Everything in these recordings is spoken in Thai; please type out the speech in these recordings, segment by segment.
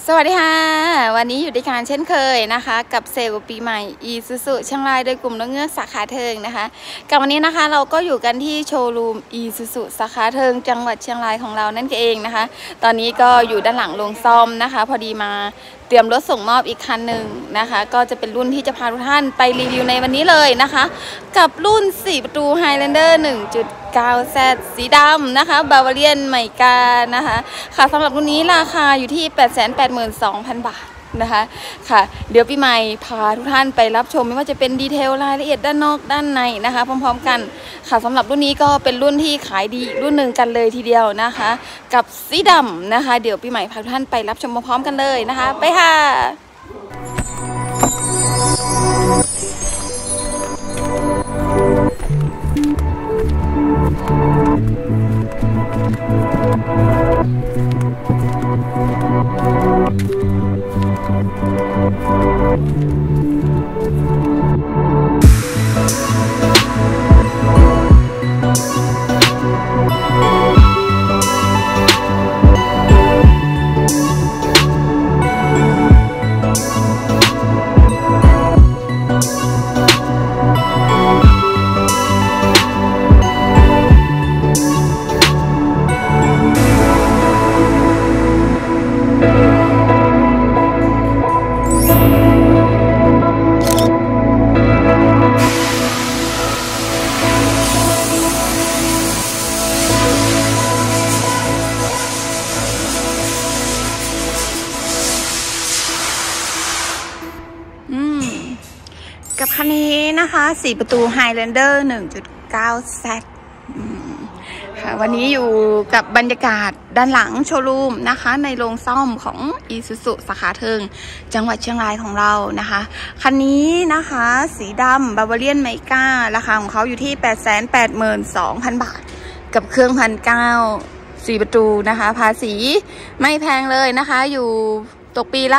สวัสดีค่ะวันนี้อยู่ในการเช่นเคยนะคะกับเซลล์ปีใหม่อีซูซูเชียงรายโดยกลุ่มนกเงือกสาขาเทิงนะคะกับวันนี้นะคะเราก็อยู่กันที่โชว์รูมอีซูซูสาขาเทิงจังหวัดเชียงรายของเรานั่นเองนะคะตอนนี้ก็อยู่ด้านหลังโรงซ่อมนะคะพอดีมาเตรียมรถส่งมอบอีกคันหนึ่งนะคะก็จะเป็นรุ่นที่จะพาทุกท่านไปรีวิวในวันนี้เลยนะคะกับรุ่น4ประตู Highlander 1.9Z สีดำนะคะบาวาเรียนไมกานะคะค่ะสำหรับรุ่นนี้ราคาอยู่ที่ 882,000 บาทนะคะค่ะเดี๋ยวปีใหม่พาทุกท่านไปรับชมไม่ว่าจะเป็นดีเทลรายละเอียดด้านนอกด้านในนะคะพร้อมๆกันค่ะสำหรับรุ่นนี้ก็เป็นรุ่นที่ขายดีรุ่นหนึ่งกันเลยทีเดียวนะคะกับสีดำนะคะเดี๋ยวปีใหม่พาทุกท่านไปรับชมพร้อมๆกันเลยนะคะไปค่ะกับคันนี้นะคะ4ประตู Highlander 1.9Z ค่ะวันนี้อยู่กับบรรยากาศด้านหลังโชว์รูมนะคะในโรงซ่อมของ Isuzu สาขาเทิงจังหวัดเชียงรายของเรานะคะคันนี้นะคะสีดำบาวาเรียนไมก้าราคาของเขาอยู่ที่ 882,000 บาทกับเครื่อง1,900 4ประตูนะคะภาษีไม่แพงเลยนะคะอยู่ตกปีละ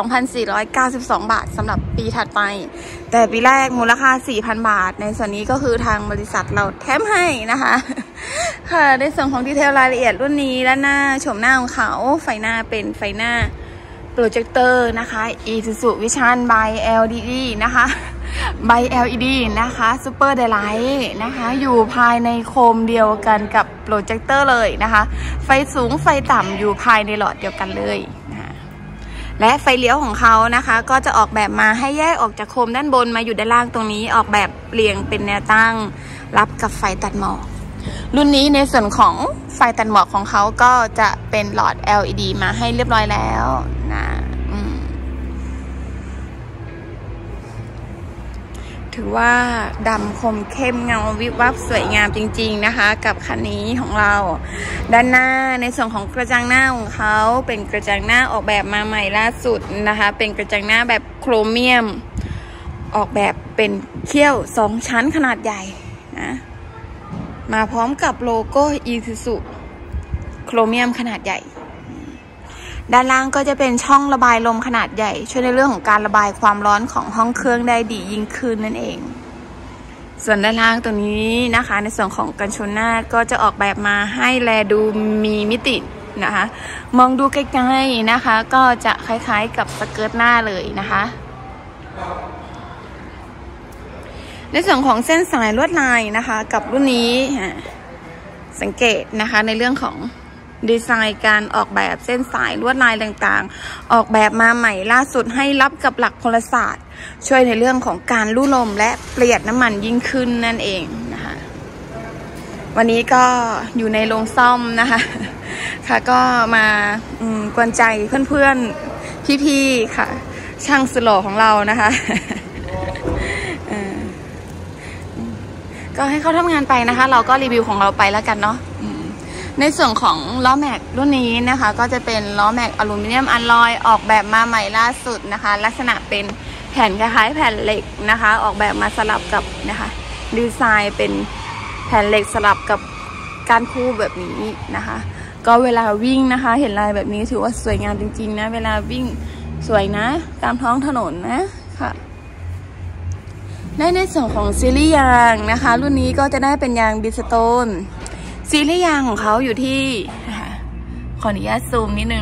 2,492 บาทสำหรับปีถัดไปแต่ปีแรกมูลค่า 4,000 บาทในส่วนนี้ก็คือทางบริษัทเราแถมให้นะคะค่ะในส่วนของดีเทลรายละเอียดรุ่นนี้ด้านหน้าโฉมหน้าของเขาไฟหน้าเป็นไฟหน้าโปรเจคเตอร์นะคะ Isuzu Vision by LED นะคะ by LED นะคะซูเปอร์ไดไลท์นะคะอยู่ภายในโคมเดียวกันกับโปรเจคเตอร์เลยนะคะไฟสูงไฟต่ำอยู่ภายในหลอดเดียวกันเลยและไฟเลี้ยวของเขานะคะก็จะออกแบบมาให้แยกออกจากโคมด้านบนมาอยู่ด้านล่างตรงนี้ออกแบบเรียงเป็นแนวตั้งรับกับไฟตัดหมอกรุ่นนี้ในส่วนของไฟตัดหมอกของเขาก็จะเป็นหลอด LED มาให้เรียบร้อยแล้วนะถือว่าดำคมเข้มเงาวิบวับสวยงามจริงๆนะคะกับคันนี้ของเราด้านหน้าในส่วนของกระจังหน้าของเขาเป็นกระจังหน้าออกแบบมาใหม่ล่าสุดนะคะเป็นกระจังหน้าแบบโครเมียมออกแบบเป็นเขี้ยว2ชั้นขนาดใหญ่นะมาพร้อมกับโลโก้ Isuzu โครเมียมขนาดใหญ่ด้านล่างก็จะเป็นช่องระบายลมขนาดใหญ่ช่วยในเรื่องของการระบายความร้อนของห้องเครื่องได้ดียิ่งขึ้นนั่นเองส่วนด้านล่างตรงนี้นะคะในส่วนของกันชนหน้าก็จะออกแบบมาให้แลดูมีมิตินะคะมองดูใกล้ๆนะคะก็จะคล้ายๆกับสเกิร์ตหน้าเลยนะคะในส่วนของเส้นสายลวดลายนะคะกับรุ่นนี้สังเกตนะคะในเรื่องของดีไซน์การออกแบบเส้นสายลวดลายต่างๆออกแบบมาใหม่ล่าสุดให้รับกับหลักพลศาสตร์ช่วยในเรื่องของการลู่ลมและประหยัดน้ำมันยิ่งขึ้นนั่นเองนะคะวันนี้ก็อยู่ในโรงซ่อมนะคะค่ะก็มากวนใจเพื่อนๆพี่ๆค่ะช่างสุดหล่อของเรานะคะก็ให้เขาทำงานไปนะคะเราก็รีวิวของเราไปแล้วกันเนาะในส่วนของล้อแม็กรุ่นนี้นะคะก็จะเป็นล้อแม็กอลูมิเนียมอลลอยออกแบบมาใหม่ล่าสุดนะคะลักษณะเป็นแผ่นคล้ายๆแผ่นเหล็กนะคะออกแบบมาสลับกับนะคะดีไซน์เป็นแผ่นเหล็กสลับกับก้านคู่แบบนี้นะคะก็เวลาวิ่งนะคะเห็นลายแบบนี้ถือว่าสวยงามจริงๆนะเวลาวิ่งสวยนะตามท้องถนนนะค่ะในส่วนของซีรีส์ยางนะคะรุ่นนี้ก็จะได้เป็นยางบิสโตน ซีรีส์ยางของเขาอยู่ที่ขออนุญาตซูมนิดนึง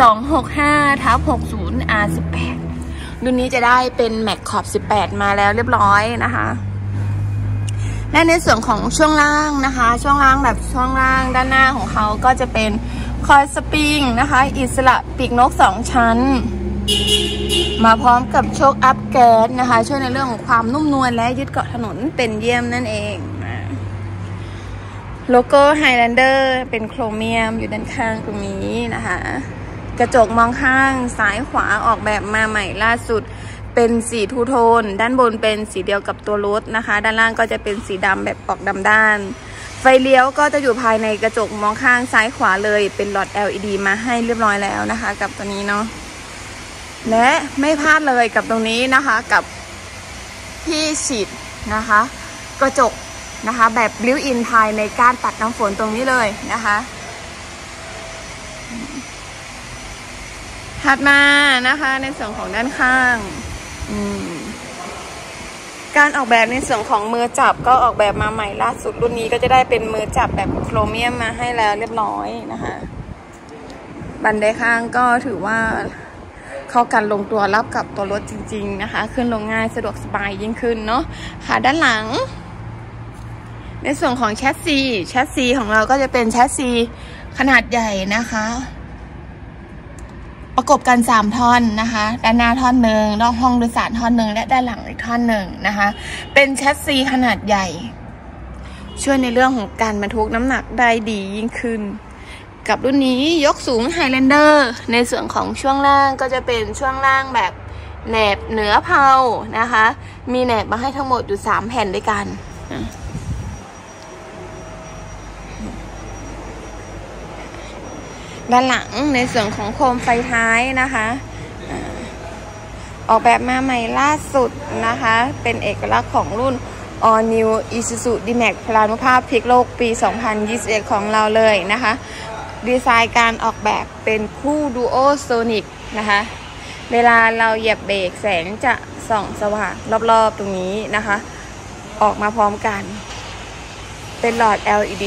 265/60R18 รุ่นนี้จะได้เป็นแม็กขอบ18มาแล้วเรียบร้อยนะคะและในส่วนของช่วงล่างนะคะช่วงล่างด้านหน้าของเขาก็จะเป็นคอยสปริงนะคะอิสระปีกนก2ชั้นมาพร้อมกับโชคอัพแก๊สนะคะช่วยในเรื่องของความนุ่มนวลและยึดเกาะถนนเป็นเยี่ยมนั่นเองโลโก้ Highlander เป็นโครเมียมอยู่ด้านข้างตรงนี้นะคะกระจกมองข้างซ้ายขวาออกแบบมาใหม่ล่าสุดเป็นสีทูโทนด้านบนเป็นสีเดียวกับตัวรถนะคะด้านล่างก็จะเป็นสีดำแบบออกดำด้านไฟเลี้ยวก็จะอยู่ภายในกระจกมองข้างซ้ายขวาเลยเป็นหลอด LED มาให้เรียบร้อยแล้วนะคะกับตัวนี้เนาะและไม่พลาดเลยกับตรงนี้นะคะกับที่ฉีดนะคะกระจกนะคะแบบบิวอินภายในก้านตัดน้ำฝนตรงนี้เลยนะคะถัดมานะคะในส่วนของด้านข้างการออกแบบในส่วนของมือจับก็ออกแบบมาใหม่ล่าสุดรุ่นนี้ก็จะได้เป็นมือจับแบบโครเมียมมาให้แล้วเรียบร้อยนะคะบันไดข้างก็ถือว่าเข้ากันลงตัวรับกับตัวรถจริงๆนะคะขึ้นลงง่ายสะดวกสบายยิ่งขึ้นเนาะค่ะด้านหลังในส่วนของแชสซีของเราก็จะเป็นแชสซีขนาดใหญ่นะคะประกบกัน3ท่อนนะคะด้านหน้าท่อนหนึ่งนอกห้องโดยสารท่อนหนึ่งและด้านหลังอีกท่อนหนึ่งนะคะเป็นแชสซีขนาดใหญ่ช่วยในเรื่องของการบรรทุกน้ำหนักได้ดียิ่งขึ้นกับรุ่นนี้ยกสูง Highlander ในส่วนของช่วงล่างก็จะเป็นช่วงล่างแบบแหนบเหนือเพลานะคะมีแหนบมาให้ทั้งหมดอยู่3แผ่นด้วยกันด้านหลังในส่วนของโคมไฟท้ายนะคะออกแบบมาใหม่ล่าสุดนะคะเป็นเอกลักษณ์ของรุ่น All New Isuzu D-Max พลานุภาพพลิกโลกปี 2021 ของเราเลยนะคะดีไซน์การออกแบบเป็นคู่ดูโอโซนิกนะคะเวลาเราเหยียบเบรกแสงจะส่องสว่างรอบๆตรงนี้นะคะออกมาพร้อมกันเป็นหลอด LED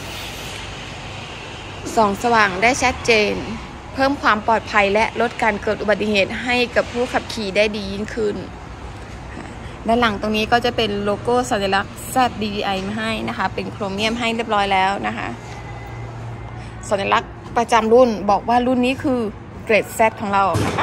ส่องสว่างได้ชัดเจนเพิ่มความปลอดภัยและลดการเกิดอุบัติเหตุให้กับผู้ขับขี่ได้ดียิ่งขึ้นด้านหลังตรงนี้ก็จะเป็นโลโก้สัญลักษณ์ ZDDI มาให้นะคะเป็นโครเมียมให้เรียบร้อยแล้วนะคะสัญลักษณ์ประจำรุ่นบอกว่ารุ่นนี้คือเกรด Z ของเรานะคะ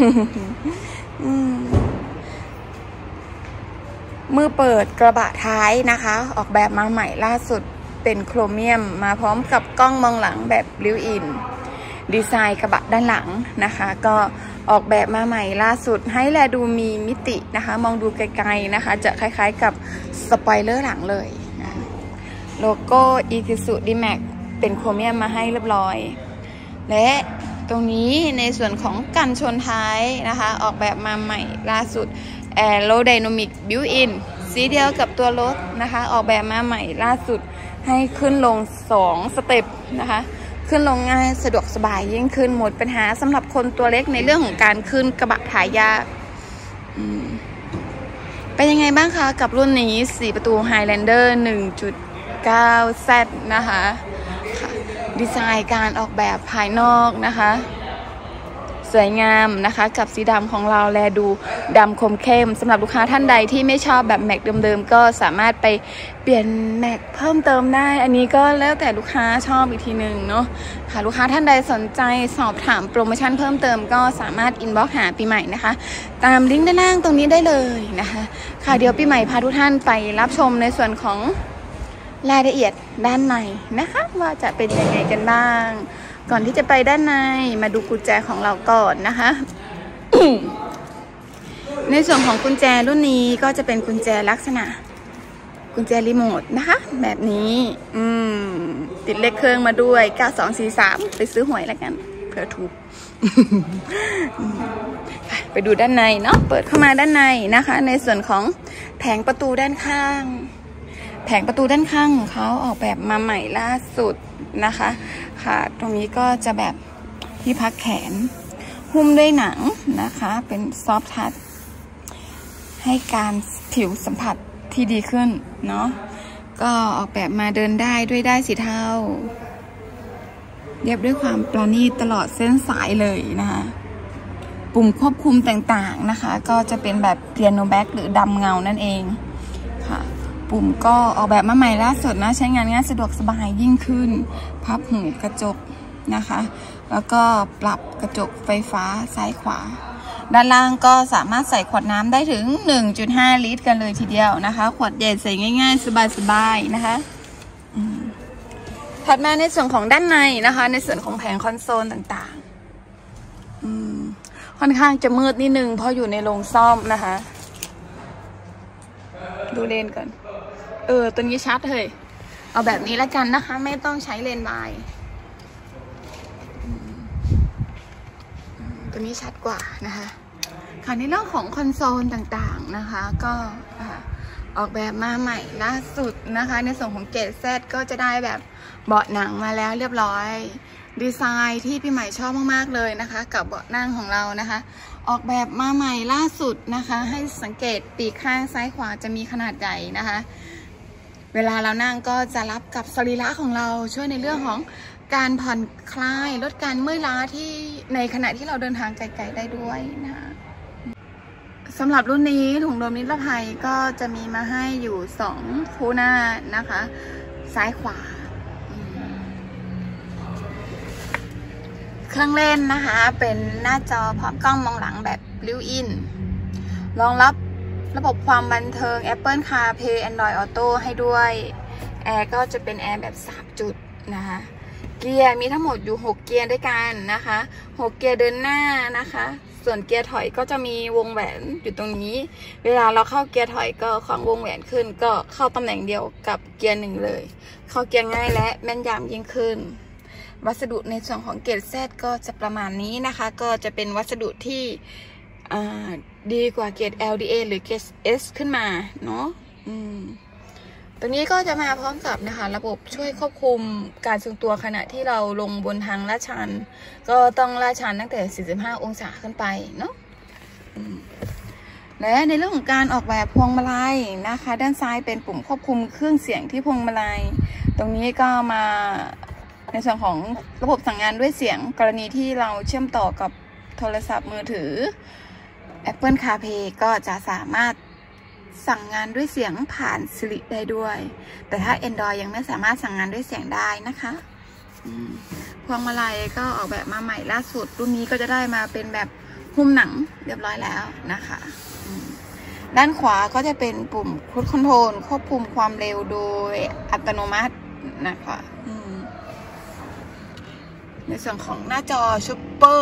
มือเปิดกระบะท้ายนะคะออกแบบมาใหม่ล่าสุดเป็นโครเมียมมาพร้อมกับกล้องมองหลังแบบบิวอินดีไซน์กระบะด้านหลังนะคะก็ออกแบบมาใหม่ล่าสุดให้แลดูมีมิตินะคะมองดูไกลๆนะคะจะคล้ายๆกับสปอยเลอร์หลังเลยนะโลโก้ Isuzu D-Max เป็นโครเมียมมาให้เรียบร้อยและตรงนี้ในส่วนของกันชนท้ายนะคะออกแบบมาใหม่ล่าสุด Aerodynamic Built-in สีเดียวกับตัวรถนะคะออกแบบมาใหม่ล่าสุดให้ขึ้นลง2สเต็ปนะคะขึ้นลงง่ายสะดวกสบายยิ่งขึ้นหมดปัญหาสำหรับคนตัวเล็กในเรื่องของการขึ้นกระบะถ่ายยากเป็นยังไงบ้างคะกับรุ่นนี้4ประตู Highlander 1.9Z นะคะดีไซน์การออกแบบภายนอกนะคะสวยงามนะคะกับสีดำของเราแลดูดำคมเข้มสำหรับลูกค้าท่านใดที่ไม่ชอบแบบแม็กเดิมๆก็สามารถไปเปลี่ยนแม็กเพิ่มเติมได้อันนี้ก็แล้วแต่ลูกค้าชอบอีกทีหนึ่งเนาะค่ะลูกค้าท่านใดสนใจสอบถามโปรโมชั่นเพิ่มเติมก็สามารถอินบ็อกซ์หาปีใหม่นะคะตามลิงก์ด้านล่างตรงนี้ได้เลยนะคะค่ะเดี๋ยวปีใหม่พาทุกท่านไปรับชมในส่วนของรายละเอียดด้านในนะคะว่าจะเป็นยังไงกันบ้างก่อนที่จะไปด้านในมาดูกุญแจของเราก่อนนะคะ ในส่วนของกุญแจรุ่นนี้ก็จะเป็นกุญแจลักษณะกุญแจรีโมทนะคะแบบนี้ติดเลขเครื่องมาด้วย9243ไปซื้อหวยแล้วกันเผื่อถูก ไปดูด้านในเนาะเปิดเข้ามาด้านในนะคะในส่วนของแผงประตูด้านข้างแผงประตูด้านข้างของเขาออกแบบมาใหม่ล่าสุดนะคะค่ะตรงนี้ก็จะแบบที่พักแขนหุ้มด้วยหนังนะคะเป็นซอฟท์ทัชให้การผิวสัมผัสที่ดีขึ้นเนาะก็ออกแบบมาเดินได้ด้วยได้สีเทาเรียบด้วยความประณีตตลอดเส้นสายเลยนะคะปุ่มควบคุมต่างๆนะคะก็จะเป็นแบบเปียโนแบ็กหรือดำเงานั่นเองค่ะปุ่มก็ออกแบบมาใหม่ล่าสุดนะใช้งานง่ายสะดวกสบายยิ่งขึ้นพับหูกระจกนะคะแล้วก็ปรับกระจกไฟฟ้าซ้ายขวาด้านล่างก็สามารถใส่ขวดน้ำได้ถึง 1.5 ลิตรกันเลยทีเดียวนะคะขวดใหญ่ใส่ง่ายๆสบายๆนะคะถัดมาในส่วนของด้านในนะคะในส่วนของแผงคอนโซลต่างๆค่อนข้างจะมืดนิดนึงเพราะอยู่ในโรงซ่อมนะคะดูเลนก่อนตัวนี้ชัดเลยเอาแบบนี้แล้วกันนะคะไม่ต้องใช้เลนส์วายตัวนี้ชัดกว่านะคะค่ะในเรื่องของคอนโซลต่างๆนะคะก็ออกแบบมาใหม่ล่าสุดนะคะในส่วนของเกตเซตก็จะได้แบบเบาะหนังมาแล้วเรียบร้อยดีไซน์ที่พี่ใหม่ชอบมากๆเลยนะคะกับเบาะนั่งของเรานะคะออกแบบมาใหม่ล่าสุดนะคะให้สังเกตปีกข้างซ้ายขวาจะมีขนาดใหญ่นะคะเวลาเรานั่งก็จะรับกับสรีระของเราช่วยในเรื่องของการผ่อนคลายลดการเมื่อยล้าที่ในขณะที่เราเดินทางไกลๆได้ด้วยนะคะสำหรับรุ่นนี้ถุงลมนิรภัยก็จะมีมาให้อยู่2คู่หน้านะคะซ้ายขวาเครื่องเล่นนะคะเป็นหน้าจอพร้อมกล้องมองหลังแบบบิวอินรองรับระบบความบันเทิง Apple CarPlay Android Auto ให้ด้วยแอร์ก็จะเป็นแอร์แบบ3จุดนะคะเกียร์มีทั้งหมดอยู่6เกียร์ด้วยกันนะคะ6เกียร์เดินหน้านะคะส่วนเกียร์ถอยก็จะมีวงแหวนอยู่ตรงนี้เวลาเราเข้าเกียร์ถอยก็คล้องวงแหวนขึ้นก็เข้าตำแหน่งเดียวกับเกียร์1เลยเข้าเกียร์ง่ายและแม่นยำยิ่งขึ้นวัสดุในส่วนของเกตเซตก็จะประมาณนี้นะคะก็จะเป็นวัสดุที่ดีกว่าเกต LDA หรือเกต S ขึ้นมาเนาะตัวนี้ก็จะมาพร้อมกับนะคะระบบช่วยควบคุมการทรงตัวขณะที่เราลงบนทางลาดชันก็ต้องลาดชันตั้งแต่45องศาขึ้นไปเนาะและในเรื่องของการออกแบบพวงมาลัยนะคะด้านซ้ายเป็นปุ่มควบคุมเครื่องเสียงที่พวงมาลัยตรงนี้ก็มาในส่วนของระบบสั่งงานด้วยเสียงกรณีที่เราเชื่อมต่อกับโทรศัพท์มือถือ Apple CarPlay ก็จะสามารถสั่งงานด้วยเสียงผ่าน Siri ได้ด้วยแต่ถ้า Android ยังไม่สามารถสั่งงานด้วยเสียงได้นะคะพวงมาลัยก็ออกแบบมาใหม่ล่าสุดรุ่นนี้ก็จะได้มาเป็นแบบหุ้มหนังเรียบร้อยแล้วนะคะด้านขวาก็จะเป็นปุ่มครูซคอนโทรลควบคุมความเร็วโดยอัตโนมัตินะคะในส่วนของหน้าจอ Super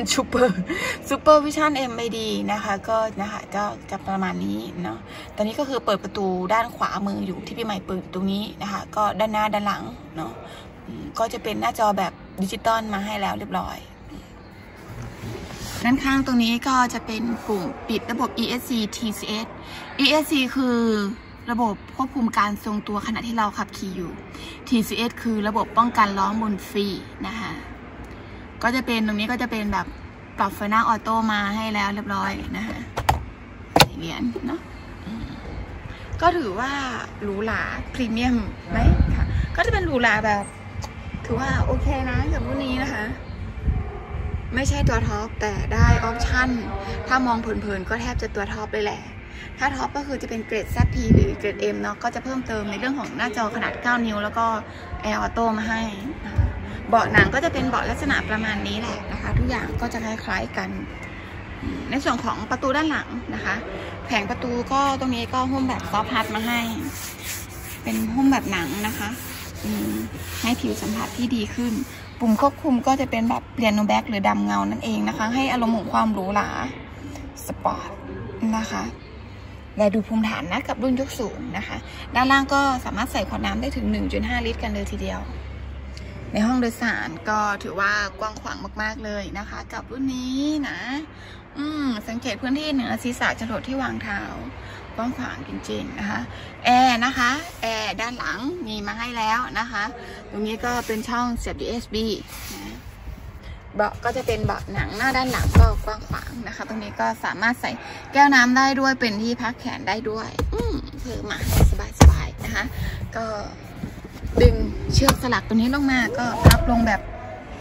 Vision MID นะคะก็นะคะจะประมาณนี้เนาะตอนนี้ก็คือเปิดประตูด้านขวามืออยู่ที่พี่ใหม่เปิดตรงนี้นะคะก็ด้านหน้าด้านหลังเนาะก็จะเป็นหน้าจอแบบดิจิตอลมาให้แล้วเรียบร้อยด้านข้างตรงนี้ก็จะเป็นปุ่มปิดระบบ ESC TCS ESC คือระบบควบคุมการทรงตัวขณะที่เราขับขี่อยู่ TCS คือระบบป้องกันล้มบนฟรีนะคะก็จะเป็นตรงนี้ก็จะเป็นแบบปรับไฟหน้าออโต้มาให้แล้วเรียบร้อยนะคะเหรียญเนาะก็ถือว่าหรูหราพรีเมียมไหมค่ะก็จะเป็นหรูหราแบบถือว่าโอเคนะกับรุ่นนี้นะคะไม่ใช่ตัวท็อปแต่ได้ออปชั่นถ้ามองเผินๆก็แทบจะตัวท็อปเลยแหละถ้าท็อปก็คือจะเป็นเกรด ZP หรือเกรด M เนาะก็จะเพิ่มเติมในเรื่องของหน้าจอขนาด9นิ้วแล้วก็แอร์ออโต้มาให้เบาะหนังก็จะเป็นเบาะลักษณะประมาณนี้แหละนะคะทุกอย่างก็จะคล้ายๆกันในส่วนของประตูด้านหลังนะคะแผงประตูก็ตรงนี้ก็หุ้มแบบซอฟต์ฮัทมาให้เป็นหุ้มแบบหนังนะคะให้ผิวสัมผัสที่ดีขึ้นปุ่มควบคุมก็จะเป็นแบบเปียโนแบ็กหรือดำเงานั่นเองนะคะให้อารมณ์ของความหรูหราสปอร์ตนะคะและดูภูมิฐานนะกับรุ่นยกสูงนะคะด้านล่างก็สามารถใส่ขวดน้ำได้ถึง 1.5 ลิตรกันเลยทีเดียวในห้องโดยสารก็ถือว่ากว้างขวางมากๆเลยนะคะกับรุ่นนี้นะสังเกตพื้นที่เหนือศีรษะจรดที่วางเท้ากว้างขวางจริงๆนะคะแอร์นะคะแอร์ด้านหลังมีมาให้แล้วนะคะตรงนี้ก็เป็นช่องเสียบ USB นะเบาะก็จะเป็นเบาะหนังหน้าด้านหลังก็กว้างขวางนะคะตรงนี้ก็สามารถใส่แก้วน้ำได้ด้วยเป็นที่พักแขนได้ด้วยเพื่อมาสบายๆนะคะก็ดึงเชือกสลักตัวนี้ลงมาก็พับลงแบบ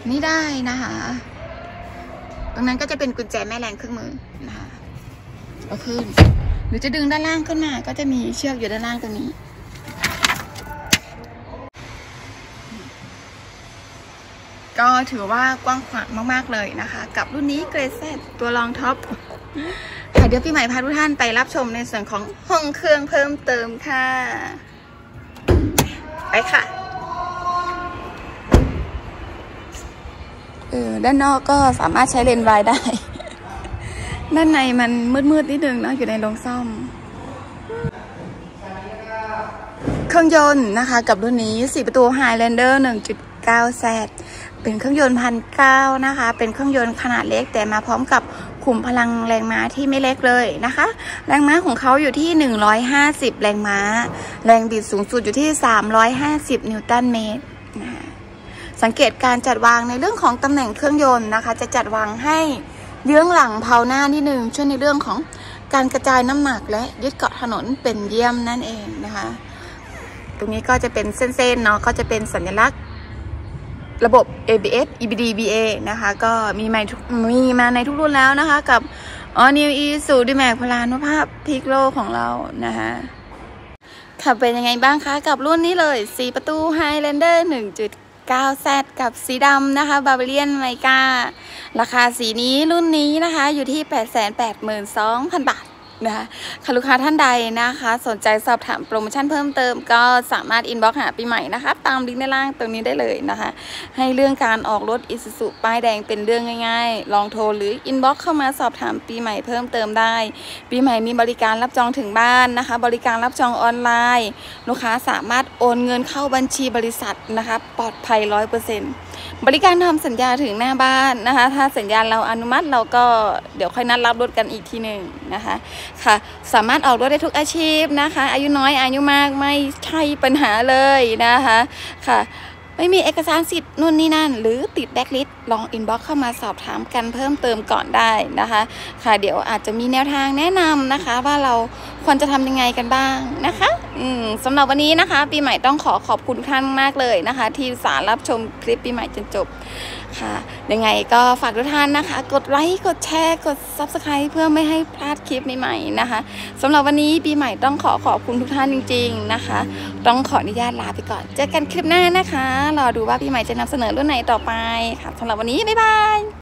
นี่ได้นะคะตรงนั้นก็จะเป็นกุญแจแม่แรงเครื่องมือนะคะเอาขึ้นหรือจะดึงด้านล่างขึ้นมาก็จะมีเชือกอยู่ด้านล่างตรงนี้ก็ถือว่ากว้างขวางมากๆเลยนะคะกับรุ่นนี้เกรเซตตัวรองท็อปค่ะเดี๋ยวพี่ใหม่พาทุกท่านไปรับชมในส่วนของห้องเครื่องเพิ่มเติมค่ะไปค่ะด้านนอกก็สามารถใช้เลนส์วายได้ด้านในมันมืดๆนิดนึงเนาะอยู่ในโรงซ่อมเครื่องยนต์นะคะกับรุ่นนี้4ประตู Highlander 1.9Z เป็นเครื่องยนต์1,900นะคะเป็นเครื่องยนต์ขนาดเล็กแต่มาพร้อมกับขุมพลังแรงม้าที่ไม่เล็กเลยนะคะแรงม้าของเขาอยู่ที่150แรงม้าแรงบิดสูงสุดอยู่ที่350นิวตันเมตรสังเกตการจัดวางในเรื่องของตำแหน่งเครื่องยนต์นะคะจะจัดวางให้เยื้องหลังเพาหน้านิดนึงช่วยในเรื่องของการกระจายน้ำหนักและยึดเกาะถนนเป็นเยี่ยมนั่นเองนะคะตรงนี้ก็จะเป็นเส้นๆเนาะก็จะเป็นสัญลักษณ์ระบบ ABS EBD BA นะคะก็มีมาในทุกรุ่นแล้วนะคะกับ All New Isuzu D-Max พลานุภาพพิกโลของเรานะคะค่ะเป็นยังไงบ้างคะกับรุ่นนี้เลย4ประตู Highlander 1.9Z กับสีดำนะคะ Barbarian Mica ราคาสีนี้รุ่นนี้นะคะอยู่ที่ 882,000 บาทนะคะลูกค้าท่านใดนะคะสนใจสอบถามโปรโมชั่นเพิ่มเติมก็สามารถอินบ็อกซ์หาปีใหม่นะคะตามลิงก์ด้านล่างตรงนี้ได้เลยนะคะให้เรื่องการออกรถ Isuzu ป้ายแดงเป็นเรื่องง่ายๆลองโทรหรืออินบ็อกซ์เข้ามาสอบถามปีใหม่เพิ่มเติมได้ปีใหม่มีบริการรับจองถึงบ้านนะคะบริการรับจองออนไลน์ลูกค้าสามารถโอนเงินเข้าบัญชีบริษัทนะคะปลอดภัย 100%บริการทำสัญญาถึงหน้าบ้านนะคะถ้าสัญญาเราอนุมัติเราก็เดี๋ยวค่อยนัดรับรถกันอีกทีหนึ่งนะคะค่ะสามารถออกรถได้ทุกอาชีพนะคะอายุน้อยอายุมากไม่ใช่ปัญหาเลยนะคะค่ะไม่มีเอกสารสิทธิ์นู่นนี่นั่นหรือติดแบ็คลิสต์ลองอินบ็อกซ์เข้ามาสอบถามกันเพิ่มเติมก่อนได้นะคะค่ะเดี๋ยวอาจจะมีแนวทางแนะนำนะคะว่าเราควรจะทำยังไงกันบ้างนะคะสำหรับวันนี้นะคะปีใหม่ต้องขอบคุณทุกท่านมากเลยนะคะที่สารรับชมคลิปปีใหม่จนจบค่ะยังไงก็ฝากทุกท่านนะคะกดไลค์กดแชร์กด Subscribe เพื่อไม่ให้พลาดคลิปใหม่ๆนะคะสำหรับวันนี้ปีใหม่ต้องขอบคุณทุกท่านจริงๆนะคะต้องขออนุญาตลาไปก่อนเจอกันคลิปหน้านะคะรอดูว่าปีใหม่จะนำเสนอรุ่นไหนต่อไปค่ะสำหรับวันนี้บ๊ายบาย